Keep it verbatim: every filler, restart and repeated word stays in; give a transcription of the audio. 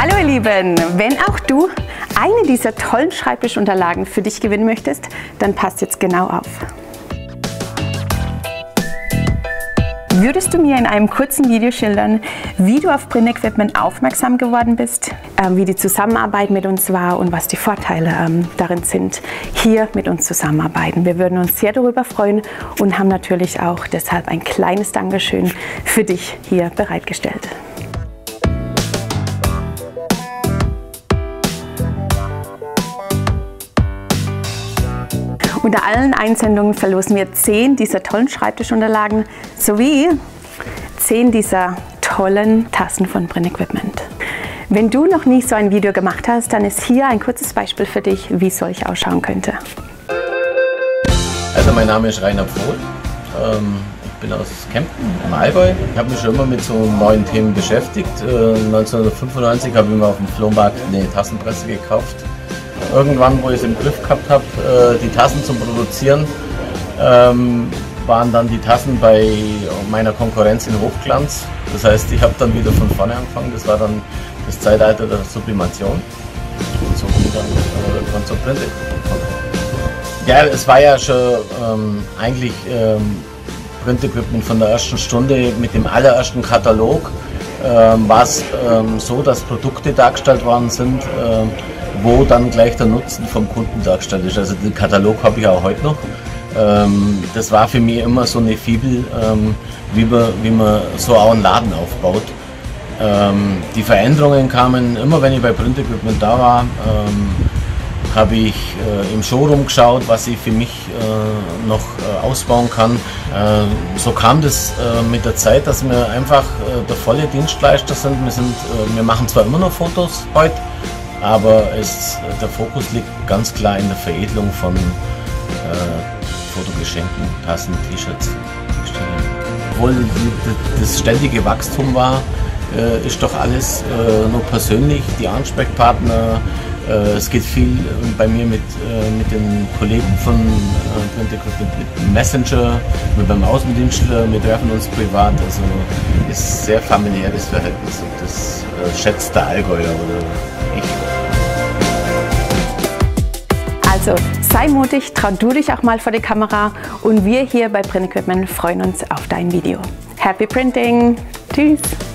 Hallo ihr Lieben, wenn auch du eine dieser tollen Schreibtischunterlagen für dich gewinnen möchtest, dann passt jetzt genau auf. Würdest du mir in einem kurzen Video schildern, wie du auf Print Equipment aufmerksam geworden bist, ähm, wie die Zusammenarbeit mit uns war und was die Vorteile ähm, darin sind, hier mit uns zusammenarbeiten? Wir würden uns sehr darüber freuen und haben natürlich auch deshalb ein kleines Dankeschön für dich hier bereitgestellt. Unter allen Einsendungen verlosen wir zehn dieser tollen Schreibtischunterlagen sowie zehn dieser tollen Tassen von Print Equipment. Wenn du noch nie so ein Video gemacht hast, dann ist hier ein kurzes Beispiel für dich, wie solch ausschauen könnte. Also mein Name ist Rainer Pfohl. Ähm, ich bin aus Kempten im Allgäu. Ich habe mich schon immer mit so neuen Themen beschäftigt. Äh, neunzehnhundertfünfundneunzig habe ich mir auf dem Flohmarkt eine Tassenpresse gekauft. Irgendwann, wo ich es im Griff gehabt habe, die Tassen zu produzieren, ähm, waren dann die Tassen bei meiner Konkurrenz in Hochglanz. Das heißt, ich habe dann wieder von vorne angefangen. Das war dann das Zeitalter der Sublimation. Und so bin ich dann äh, irgendwann zur Print Equipment gekommen. Ja, es war ja schon ähm, eigentlich ähm, Print Equipment von der ersten Stunde mit dem allerersten Katalog. Ähm, war es ähm, so, dass Produkte dargestellt worden sind, ähm, wo dann gleich der Nutzen vom Kunden dargestellt ist. Also den Katalog habe ich auch heute noch. Ähm, das war für mich immer so eine Fibel, ähm, wie, man, wie man so auch einen Laden aufbaut. Ähm, die Veränderungen kamen immer, wenn ich bei Print Equipment da war, ähm, habe ich äh, im Showroom geschaut, was ich für mich äh, noch äh, ausbauen kann. Äh, so kam das äh, mit der Zeit, dass wir einfach äh, der volle Dienstleister sind. Wir, sind äh, wir machen zwar immer noch Fotos heute, aber es, der Fokus liegt ganz klar in der Veredelung von äh, Fotogeschenken, Tassen, T-Shirts. Obwohl das ständige Wachstum war, äh, ist doch alles äh, nur persönlich, die Ansprechpartner. Äh, es geht viel bei mir mit, äh, mit den Kollegen von äh, Print Equipment, mit Messenger, mit beim Außendienstler, wir treffen uns privat. Also ist sehr familiäres Verhältnis und das äh, schätzt der Allgäuer oder ich. Also sei mutig, trau du dich auch mal vor die Kamera und wir hier bei Print Equipment freuen uns auf dein Video. Happy Printing! Tschüss!